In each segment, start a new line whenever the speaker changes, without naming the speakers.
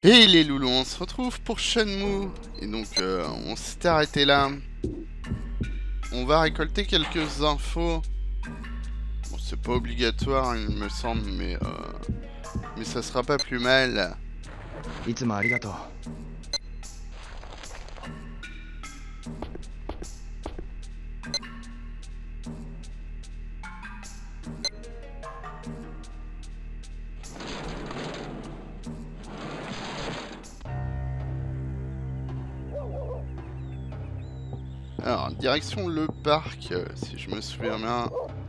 Et les loulous, on se retrouve pour Shenmue. Et donc, on s'était arrêté là. On va récolter quelques infos. Bon, c'est pas obligatoire, il me semble, mais ça sera pas plus mal.
いつもありがとう。
Alors, direction le parc, si je me souviens bien.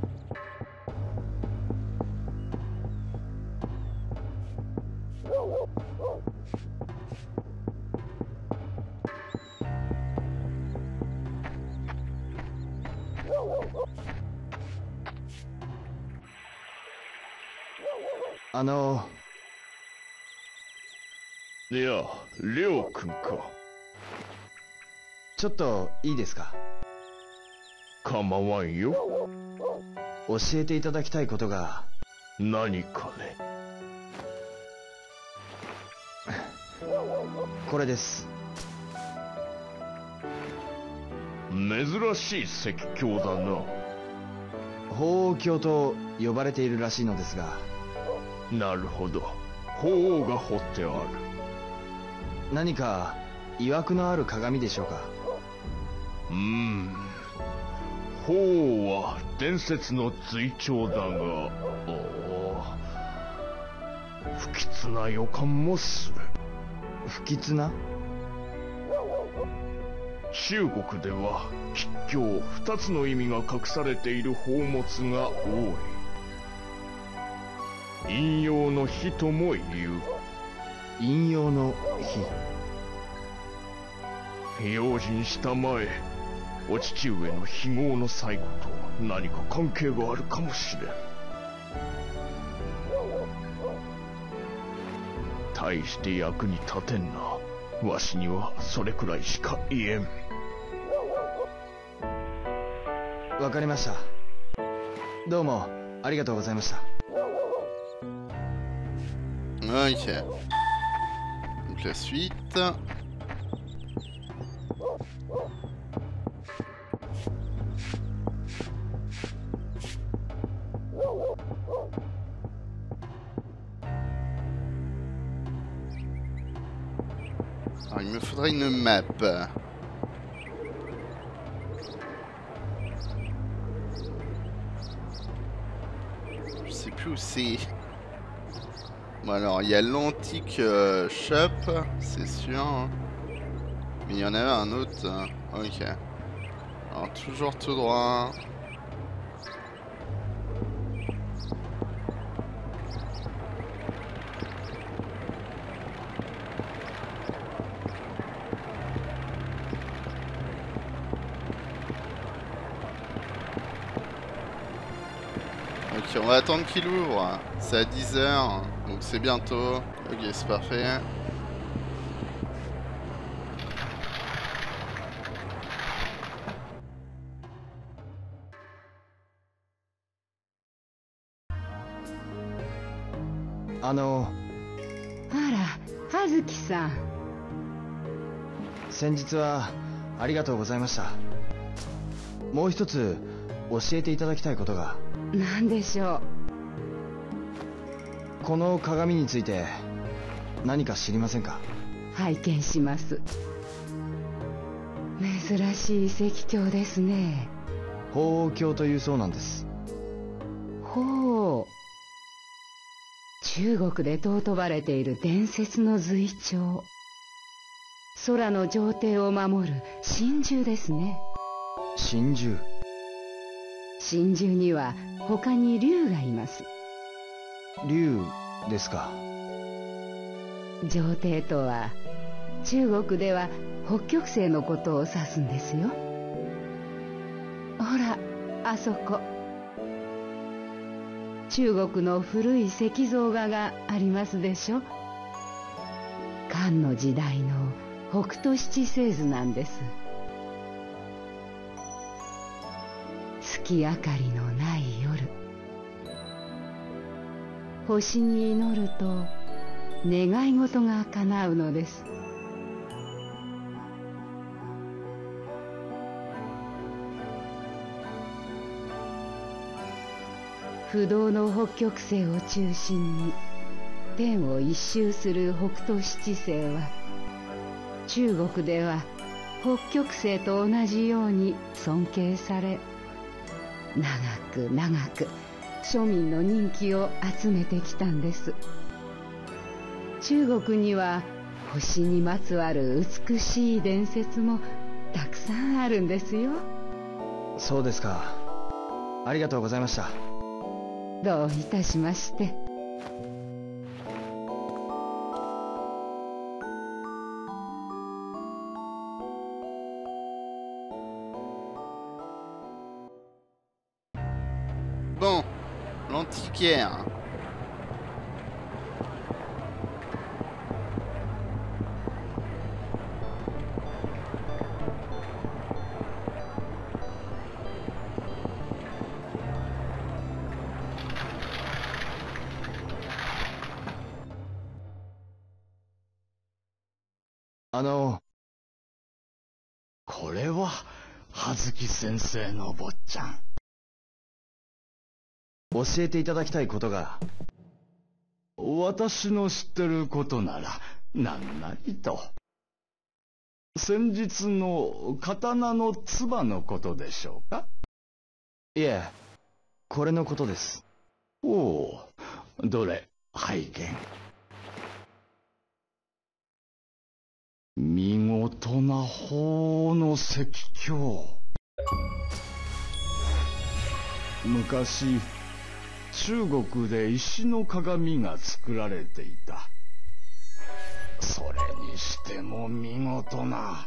Ah non.
いや、りょうくんか。
ちょっといいですか。
構わんよ。
教えていただきたいことが。
何かね。
これです。
珍しい説教だな。
鳳凰鏡と呼ばれているらしいのですが。
なるほど。鳳凰が彫ってある。
何か曰くのある鏡でしょうか。
鳳凰は伝説の随長だが、不吉な予感もする。
不吉な？
中国では吉凶2つの意味が隠されている宝物が多い。陰陽の火とも言う。
陰陽の
火。用心したまえ。お父上の非業の最後と何か関係があるかもしれん。大して役に立てんな。わしにはそれくらいしか言えん。
わかりました。どうもありがとうございました。
Ok. Donc la suite. Alors, il me faudrait une map. Je sais plus où c'est. Bon alors, il y a l'antique shop, c'est sûr. Hein. Mais il y en avait un autre. Ok. Alors, toujours tout droit. Ok, on va attendre qu'il ouvre. C'est à 10 h, donc c'est bientôt. Ok, c'est parfait.
あら、
葉月さん。
先日はありがとうございました。もう一つ教えていただきたいことが。
何でしょ
う。この鏡について何か知りませんか。
拝見します。珍しい石鏡ですね。
鳳凰鏡というそうなんです。
ほう。中国で尊ばれている伝説の随長。空の上帝を守る神獣ですね。
神獣。
神獣には他に竜がいます。
竜ですか。
上帝とは中国では北極星のことを指すんですよ。ほら、あそこ。中国の古い石像画がありますでしょ。漢の時代の北斗七星図なんです。月明かりのない夜、星に祈ると願い事が叶うのです。不動の北極星を中心に天を一周する北斗七星は、中国では北極星と同じように尊敬され、長く長く庶民の人気を集めてきたんです。中国には星にまつわる美しい伝説もたくさんあるんですよ。
そうですか。ありがとうございました。
どういたしまして。
Bon, l'antiquaire.
Ah non.
これは葉月先生の坊ちゃん。
教えていただきたいことが。
私の知ってることなら何なりと。先日の刀の唾のことでしょうか。
いえ、これのことです。
おお、どれ拝見。見事な鳳の石鏡。昔中国で石の鏡が作られていた。それにしても見事な。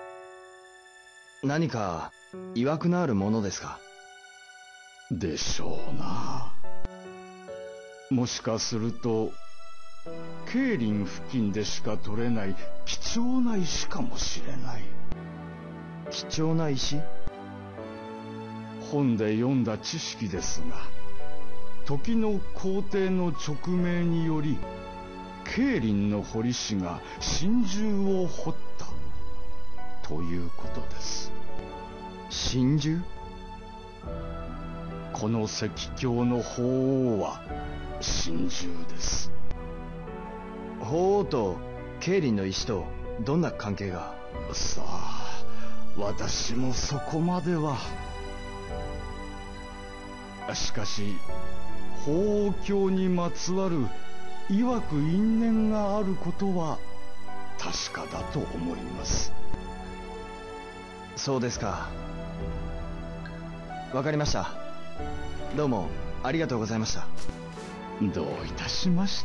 何か曰くのあるものですか。
でしょうな。もしかすると桂林付近でしか取れない貴重な石かもしれない。
貴重な石？
本で読んだ知識ですが、時の皇帝の勅命により桂林の彫り師が真珠を彫ったということです。
真珠？
この石鏡の鳳凰は真珠です。
鳳凰と桂林の石とどんな関係が？
さあ、私もそこまでは。しかし鳳凰鏡にまつわる曰く因縁があることは確かだと思います。
そうですか。わかりました。どうもありがとうございました。
どういたしまして。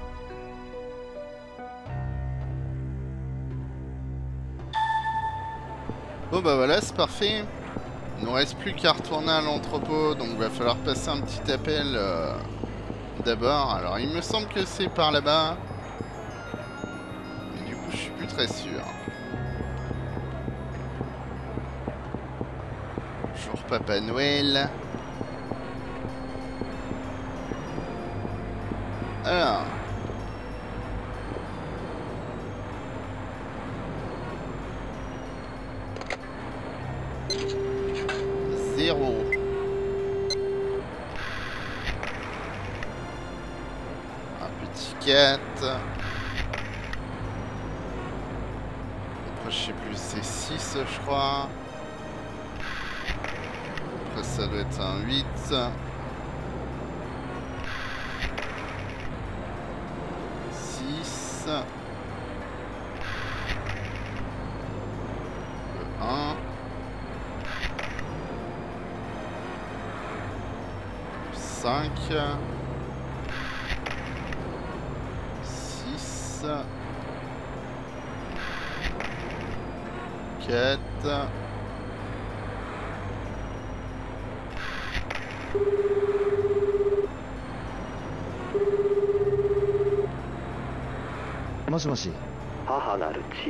Bon bah voilà, c'est parfait. Il ne reste plus qu'à retourner à l'entrepôt, donc va falloir passer un petit appel d'abord. Alors il me semble que c'est par là-bas, mais du coup je suis plus très sûr. Bonjour Papa Noël. Alors... Zéro. Un petit 4. Après je sais plus, c'est 6 je crois. Après ça doit être un 8. 6. 1. 5, 6, 4,
もしもし。
母なる地。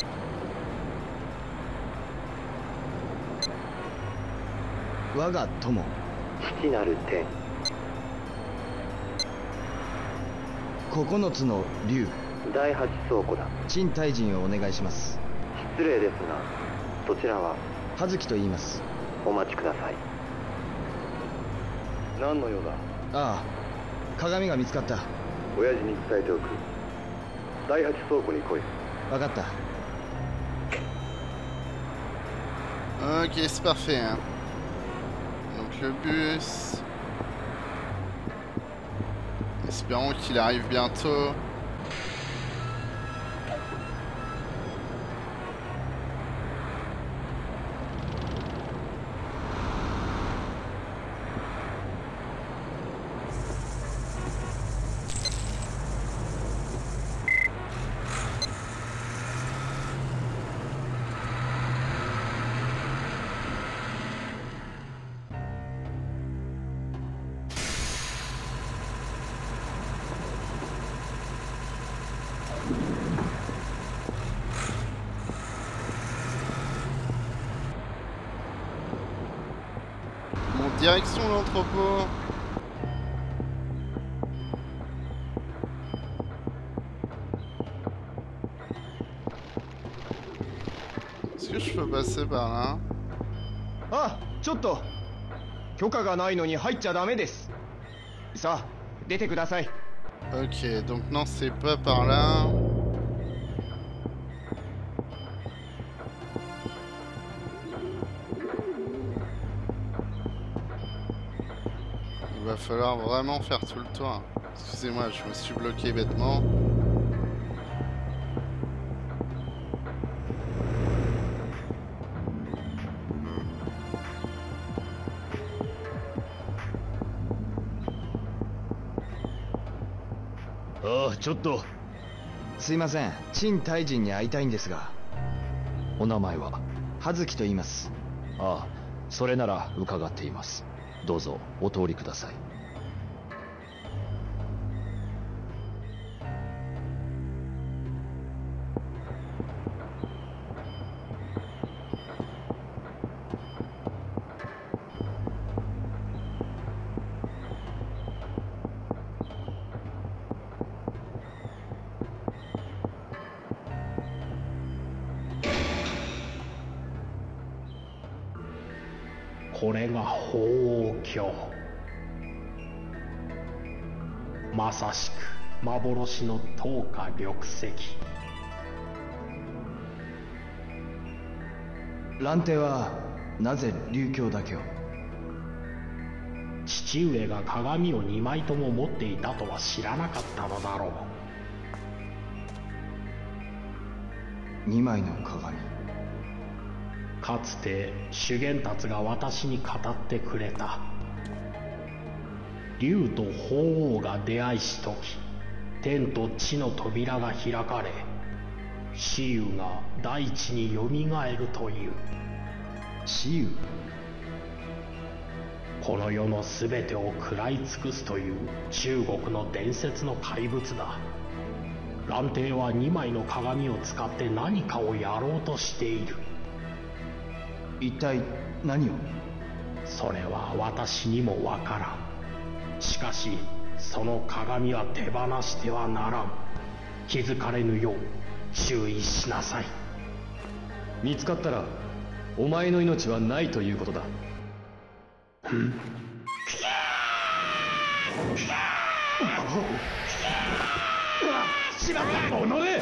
我が友。
父なる天。
9つの竜。
第8倉庫だ。
陳大臣をお願いします。
失礼ですが、そちらは？
葉月と言います。
お待ちください。何の用だ？
ああ、鏡が見つかった。
親父に伝えておく。第8倉庫に来い。
分かった。
Ok, c'est parfait. Hein. Donc le bus. Espérons qu'il arrive bientôt. Direction l'entrepôt. Est-ce que je peux passer par là?
Ah, ちょっと。許可がないのに入っちゃダメです。さあ、出てください。
Ok, donc non, c'est pas par là. Il va falloir vraiment faire tout le tour. Excusez-moi, je me suis bloqué bêtement.
Ah, ちょっと。すいません、陳大臣に会いたいんですが。お名前は？葉月と言います。
ああ、それなら伺っています。どうぞお通りください。
これが鳳凰鏡。まさしく幻の灯火緑石。
蘭亭はなぜ竜鏡だけを？
父上が鏡を2枚とも持っていたとは知らなかったのだろう。
2枚の鏡。
かつて修験達が私に語ってくれた。竜と鳳凰が出会いし時、天と地の扉が開かれ、蚩尤が大地によみがえるという。
蚩尤？
この世のすべてを食らい尽くすという中国の伝説の怪物だ。蘭亭は2枚の鏡を使って何かをやろうとしている。
一体何を？
それは私にもわからん。しかしその鏡は手放してはならん。気づかれぬよう注意しなさい。
見つかったらお前の命はないということだ。
しまった。おのれ。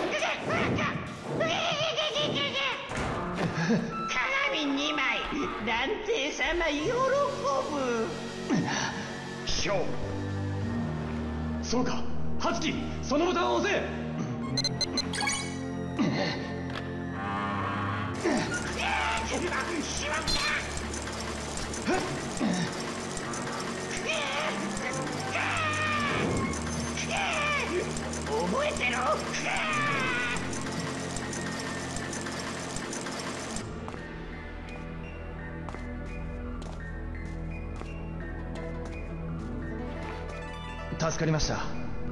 鏡2枚、蘭亭様喜ぶ。
ひょう。そうか、葉月、そのボタンを押せ。
しまった。覚えてろ。
助かりました。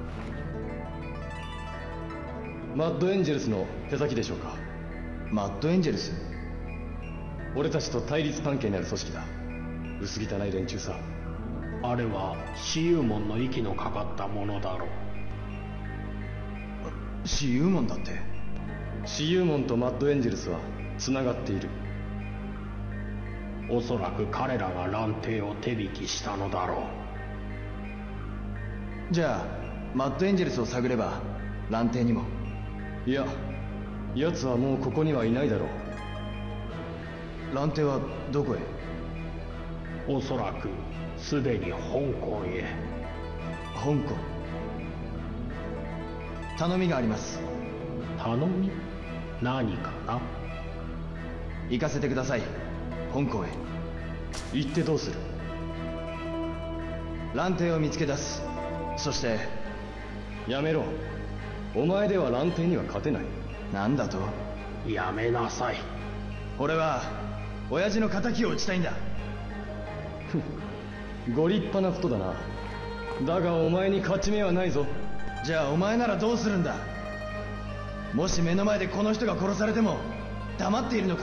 マッドエンジェルスの手先でしょうか？
マッドエンジェルス？
俺たちと対立関係にある組織だ。薄汚い連中さ。
あれは蚩尤門の息のかかったものだろう。
私有門だって。
私有門とマッドエンジェルスはつながっている。
おそらく彼らが蘭亭を手引きしたのだろ
う。じゃあマッドエンジェルスを探れば蘭亭にも。
いや、奴はもうここにはいないだろ
う。蘭亭はどこへ？
おそらくすでに香港へ。
香港。頼みがあります。
頼み？何かな？
行かせてください、香港へ。
行ってどうする？
蘭亭を見つけ出す。そして。
やめろ。お前では蘭亭には勝てない。
なんだと？
やめなさい。
俺は親父の敵を討ちたいんだ。
ご立派なことだな。だがお前に勝ち目はないぞ。
じゃあお前ならどうするんだ？もし目の前でこの人が殺されても黙っているのか？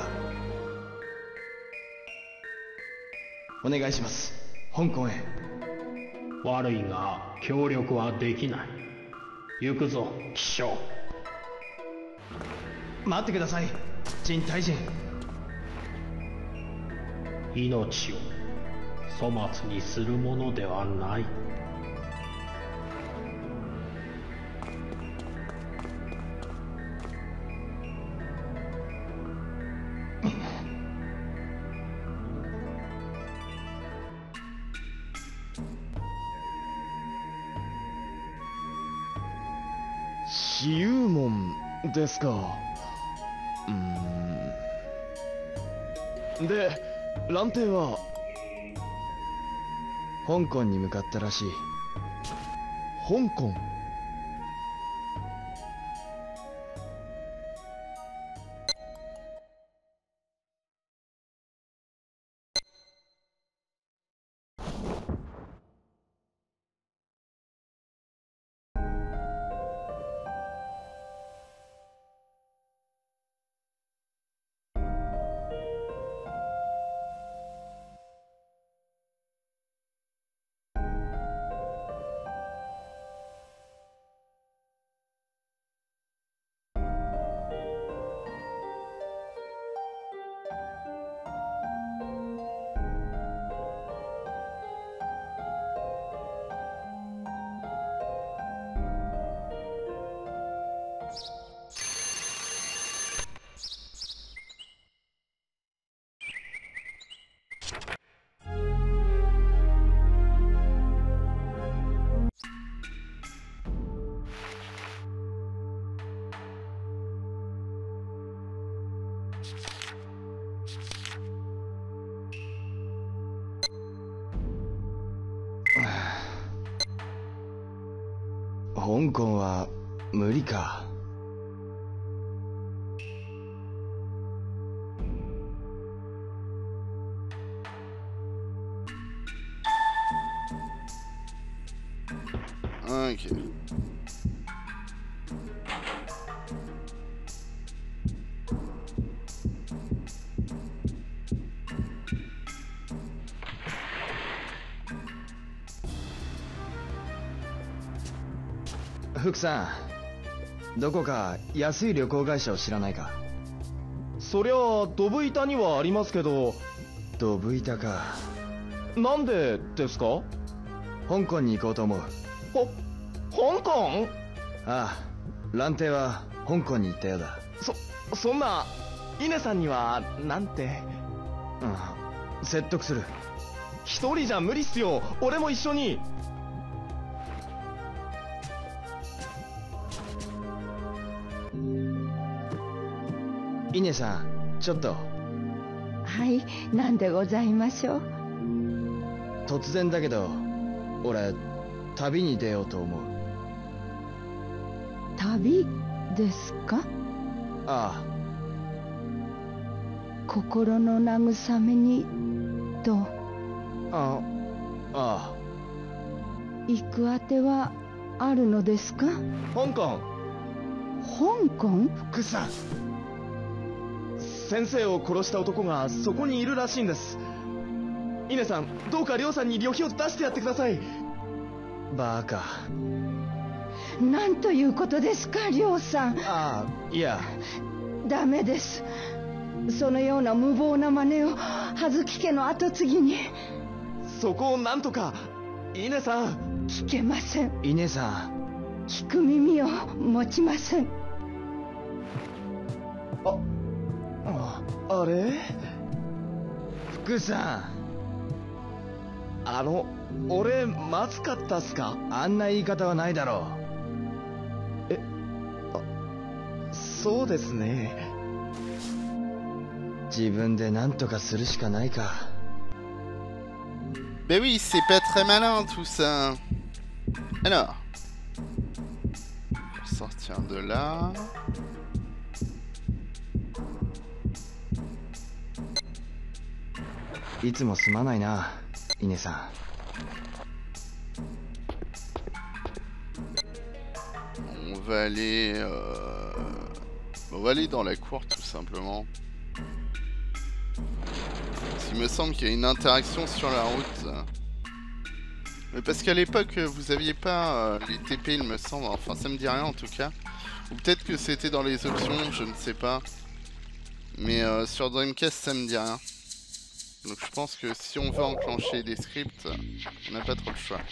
お願いします、香港へ。
悪いが協力はできない。行くぞ、騎将。
待ってください、陳大臣。
命を粗末にするものではない。
私有門ですか。で、蘭亭は
香港に向かったらしい。
香港？
香港は無理か。
OK。
福さん、どこか安い旅行会社を知らないか？
そりゃドブ板にはありますけど。
ドブ板か。
なんでですか？
香港に行こうと思う。
香港？
ああ、蘭亭は香港に行ったようだ。
そんな、稲さんにはなんて。
説得する。
一人じゃ無理っすよ。俺も一緒に。
稲さん、ちょっと。
はい、何でございましょう。
突然だけど、俺旅に出ようと思う。
旅ですか？
ああ。
心の慰めにと。
ああ。
行くあてはあるのですか？
香港。
香港？
福さん、先生を殺した男がそこにいるらしいんです。稲さん、どうか亮さんに旅費を出してやってください。
バカ。
なんということですか、亮さん。
ああ、いや。
ダメです。そのような無謀な真似を葉月家の跡継ぎに。
そこをなんとか。稲さん。
聞けません。
稲さん。
聞く耳を持ちません。
あれ？
福さん。
俺、まずかったっすか？
あんな言い方はないだろう。
そうですね。
自分で何とかするしかないか。
Ben oui, c'est pas très malin tout ça. Alors, sortir de là.
Ilつもすまないな、稲さん。
On va aller dans la cour tout simplement. Il me semble qu'il y a une interaction sur la route. Mais parce qu'à l'époque, vous aviez pas les TP, il me semble. Enfin, ça me dit rien en tout cas. Ou peut-être que c'était dans les options, je ne sais pas. Mais sur Dreamcast, ça me dit rien. Donc je pense que si on veut enclencher des scripts, on n'a pas trop le choix.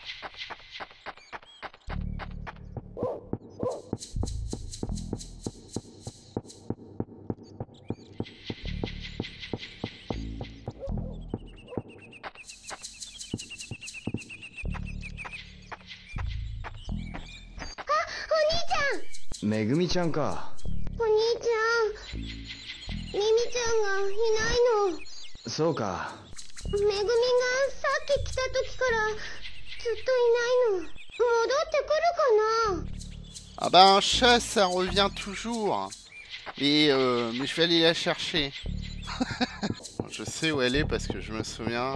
Megumiちゃんか。
お兄ちゃん、ミミちゃんがいないの。
そうか。
めぐみがさっき来た時からずっといないの。戻ってくるかな。
Ah bah un chat ça revient toujours. Et mais je vais aller la chercher. Je sais où elle est parce que je me souviens.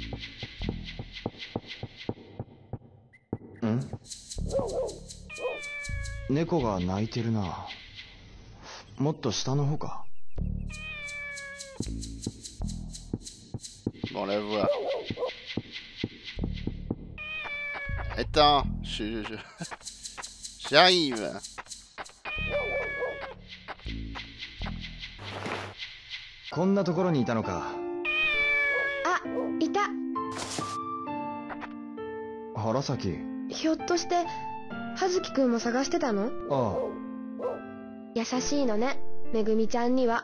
Hein? 猫が鳴いてるな。もっと下の方か。
Bon, la voix. Attends, j'arrive.
こんなところにいたのか。
あ、いた。
原崎。
ひょっとして葉月くんも探してたの？
ああ。
優しいのね、めぐみちゃんには。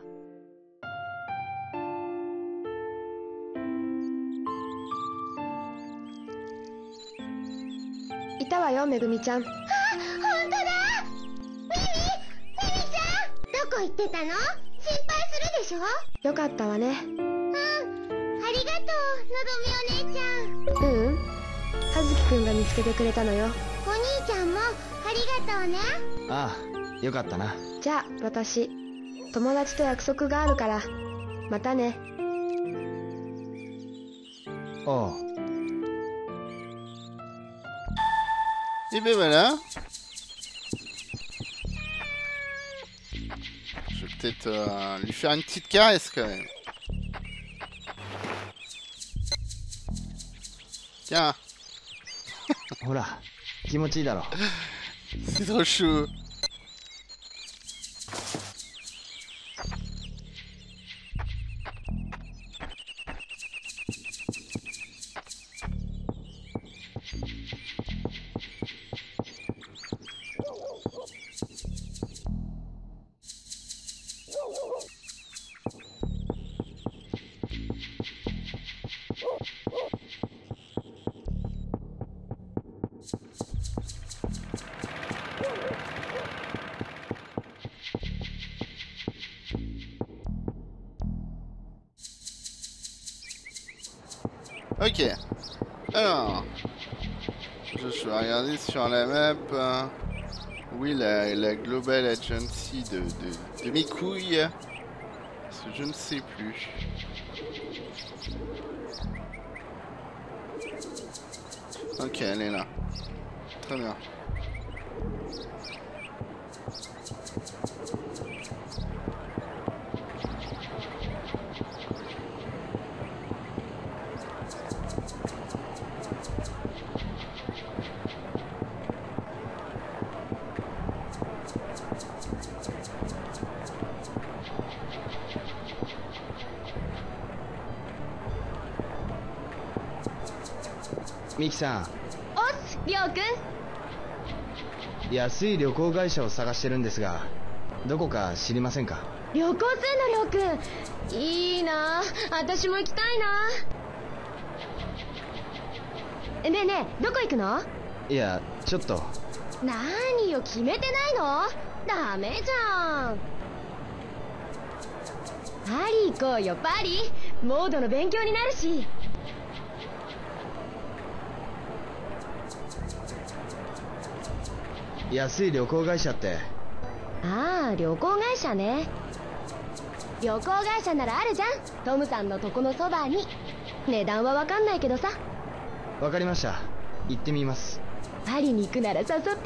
いたわよ、めぐみちゃん。あ、ほんとだ。ミミちゃん、どこ行ってたの？心配するでしょ。よかったわね。うん、ありがとう、のぞみお姉ちゃん。ううん、葉月くんが見つけてくれたのよ。お兄ちゃんもありがとうね。
ああ、よかったな。
じゃあ私、友達と約束があるからまたね。
ああ。
Et ben voilà. Je vais peut-être lui faire une petite caresse quand même. Tiens.
ほら、気持ちいいだろ。
C'est trop chaud. Ok. Alors, je vais regarder sur la map. Oui, la Global Agency de mes couilles. Parce que je ne sais plus. Ok, elle est là. Très bien.
ミキさん。
おっす、りょうくん。
安い旅行会社を探してるんですが、どこか知りませんか？
旅行すんの、りょうくん。いいな、私も行きたいな。ねえねえ、どこ行くの？
いや、ちょっと。
何よ、決めてないの？ダメじゃん。パリ行こうよ、パリ。モードの勉強になるし。
安い旅行会社って？
ああ、旅行会社ね。旅行会社ならあるじゃん、トムさんのとこのそばに。値段はわかんないけどさ。
わかりました、行ってみます。
パリに行くなら誘ってね。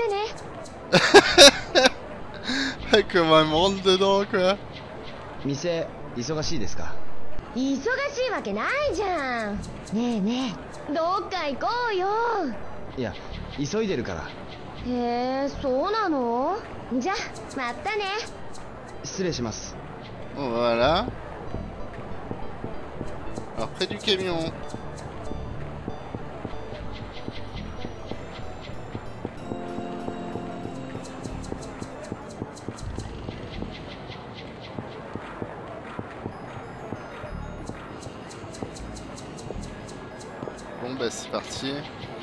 Comment elle me rentre dedans, quoi.
店忙しいですか？
忙しいわけないじゃん。ねえねえ、どっか行こうよ。
いや、急いでるから。
へえ、そうなの？じゃ、またね。
失礼します。
Voilà. Alors, près du camion. Bon bah c'est parti.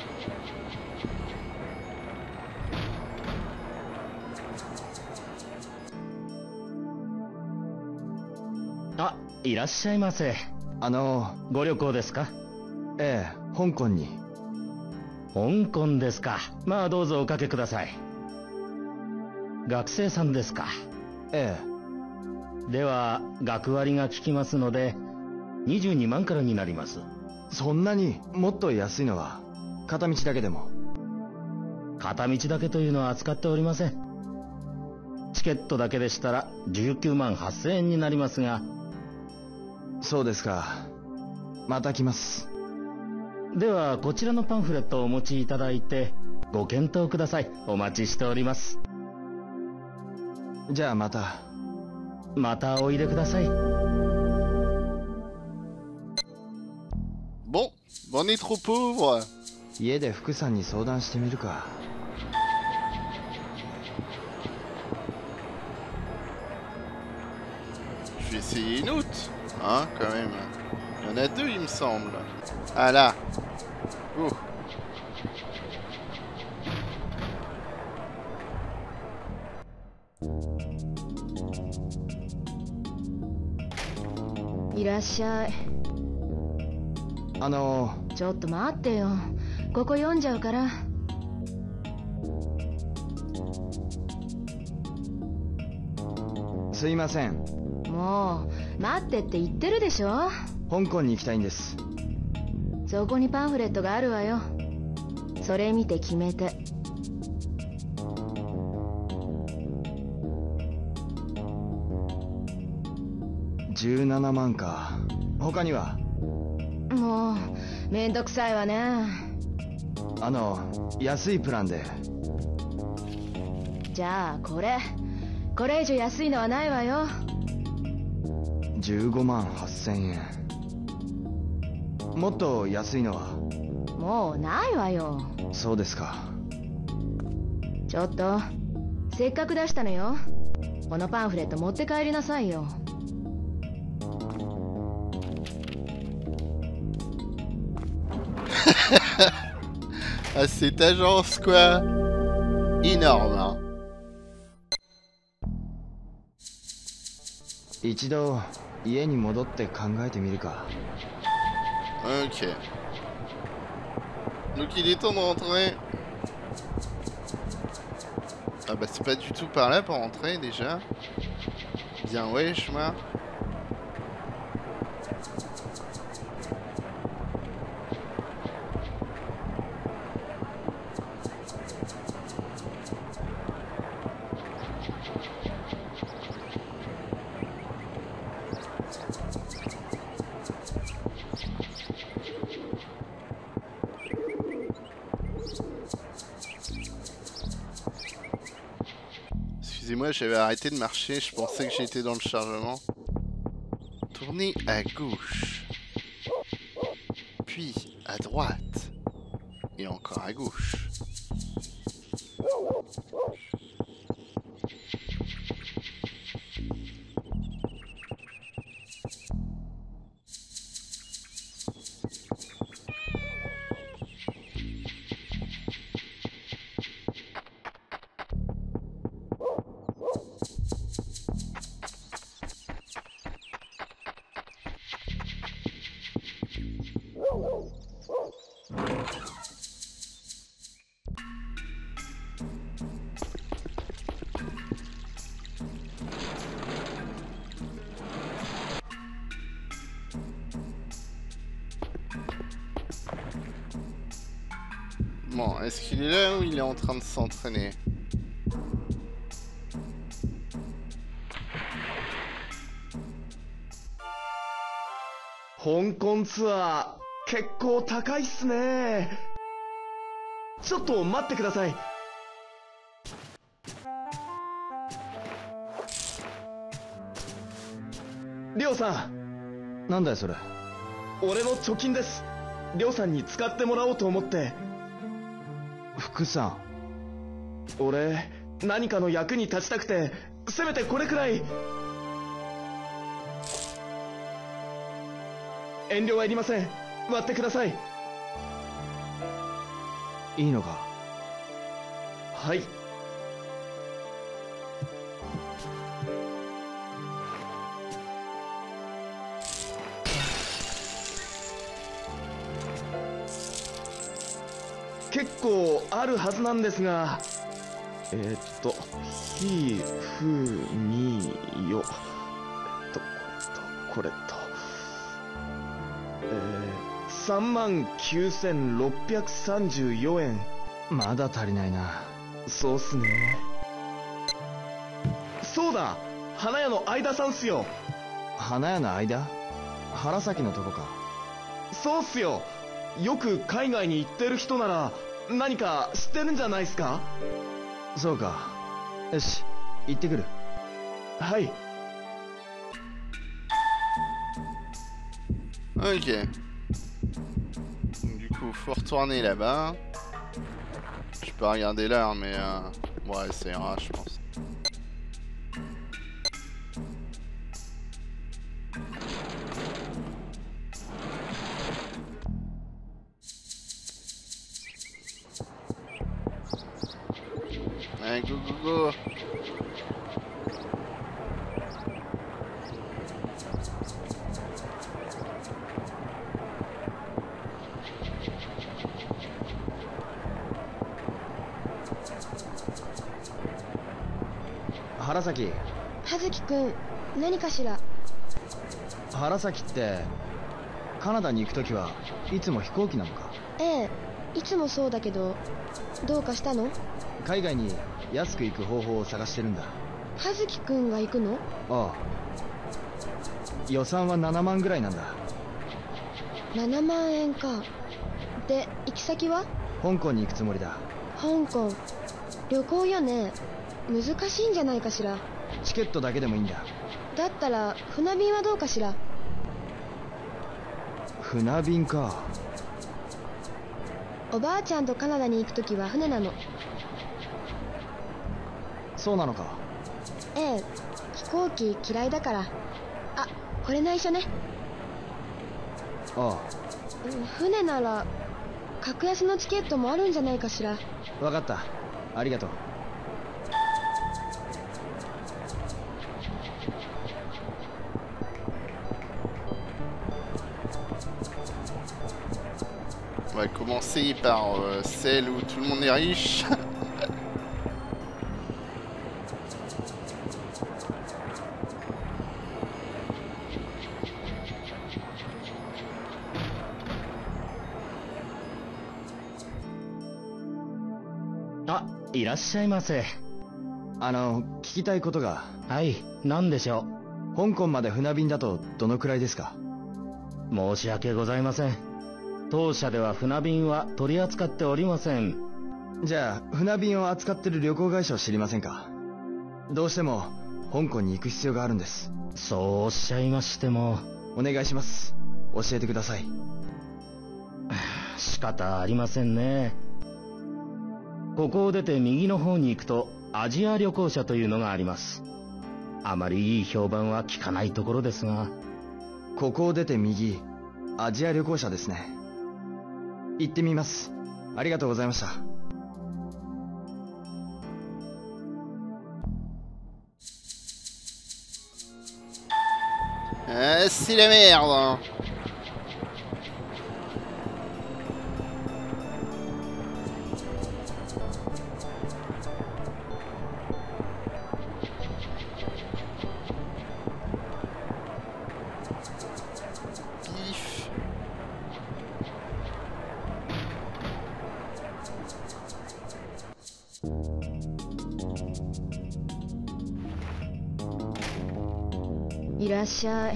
Ah, いらっしゃいませ。ご旅行ですか？
ええ、香港に。
香港ですか。まあどうぞおかけください。学生さんですか？
え
え。では学割が効きますので22万からになります。
そんなに？もっと安いのは片道だけでも。
片道だけというのは扱っておりません。チケットだけでしたら19万8000円になりますが。
そうですか。また来ます。
ではこちらのパンフレットをお持ちいただいてご検討ください。お待ちしております。
じゃあまた。
またおいでください。
Bon, on est trop pauvre.
家で福さんに相談してみるか。
Je vais essayer une autre, hein, quand même. Il y en a deux, il me semble. Ah là. Oh.
いらっしゃい。
ちょっと待ってよ。ここ読んじゃうから。
すいません。
もう待ってって言ってるでしょ。
香港に行きたいんです。
そこにパンフレットがあるわよ。それ見て決めて。
17万か。他には？
もうめんどくさいわね。
安いプランで。
じゃあこれ以上安いのはないわよ。
15万8000円。もっと安いのは？
もうないわよ。
そうですか。
ちょっとせっかく出したのよ。このパンフレット持って帰りなさいよ。
Ah, cette agence, quoi. Énorme, hein.
一度家に戻って考えてみるか。
Ok. Donc il est temps de rentrer. Ah bah c'est pas du tout par là pour rentrer déjà. Bien ouais, chemin. Excusez-moi, j'avais arrêté de marcher, je pensais que j'étais dans le chargement. Tournez à gauche. Puis à droite. Et encore à gauche. Bon, est-ce qu'il est là ou il est en train de s'entraîner?
香港ツアー結構高いっすね。ちょっと待ってください。リョウさん。
なんだよそれ。
俺の貯金です。リョウさんに使ってもらおうと思って。
福さん。
俺何かの役に立ちたくて、せめてこれくらい。遠慮はいりません。割ってください。
いいのか？
はい。結構あるはずなんですが、ひふみよ、これと39,634円。
まだ足りないな。
そうっすね。そうだ、花屋の相田さんっすよ。
花屋の間？原崎のとこか。
そうっすよ。よく海外に行ってる人なら何か知ってるんじゃないっすか？
そうか。よし、行ってくる。
はい。
Ok. Du coup, faut retourner là-bas. Je peux regarder l'heure, mais ouais, ça ira, je pense. Allez, go, go, go.
原崎。
葉月くん、何かしら？
原崎ってカナダに行くときはいつも飛行機なのか？
ええ、いつもそうだけど、どうかしたの？
海外に安く行く方法を探してるんだ。
葉月くんが行くの？
ああ。予算は7万ぐらいなんだ。
7万円か。で、行き先は？
香港に行くつもりだ。
香港、旅行よね。難しいんじゃないかしら。
チケットだけでもいいんだ。
だったら船便はどうかしら。
船便か。
おばあちゃんとカナダに行くときは船なの。
そうなのか。
ええ、飛行機嫌いだから。あ、これ内緒ね。
ああ。
船なら格安のチケットもあるんじゃないかしら。
わかった、ありがとう。
On va commencer par celle où tout le monde est riche.
Ah, いらっしゃいませ。
聞きたいことが。
はい、何でしょ
う？香港まで船便だとどのくらいですか？
申し訳ございません。当社では船便は取り扱っておりません。
じゃあ船便を扱ってる旅行会社を知りませんか？どうしても香港に行く必要があるんです。
そうおっしゃいましても。
お願いします。教えてください。
仕方ありませんね。ここを出て右の方に行くとアジア旅行者というのがあります。あまりいい評判は聞かないところですが。
ここを出て右、アジア旅行者ですね。行ってみます。ありがとうございました。
C'est la merde. Pif.
Il いらっしゃい。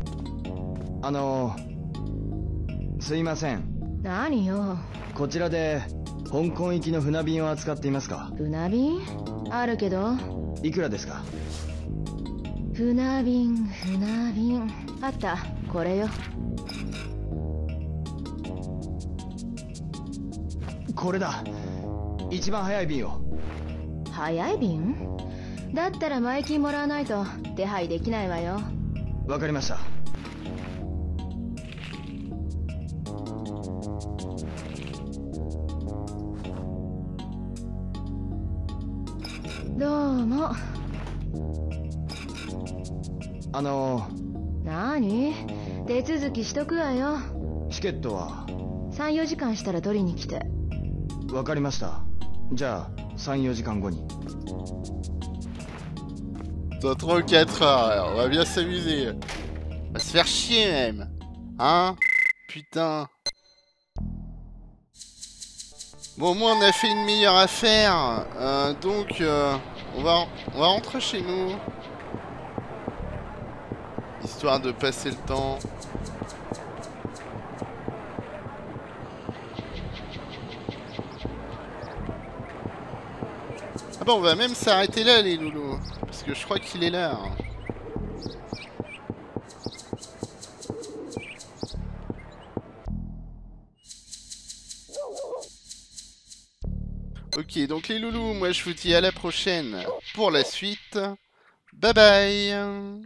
すいません。
何よ。
こちらで香港行きの船便を扱っていますか？
船便あるけど。
いくらですか？
船便あった。これよ。
これだ。一番早い便を。
早い便だったら前金もらわないと手配できないわよ。
わかりました。
どうも。何？手続きしとくわよ。
チケットは
3、4時間したら取りに来て。
わかりました。じゃあ3、4時間後に。
Dans 3 ou 4 heures, on va bien s'amuser. On va se faire chier même. Hein? Putain. Bon, au moins on a fait une meilleure affaire. Donc, on va rentrer chez nous. Histoire de passer le temps. Ah bah on va même s'arrêter là les loulous. Parce que je crois qu'il est là. Hein. Ok, donc les loulous, moi je vous dis à la prochaine pour la suite. Bye bye.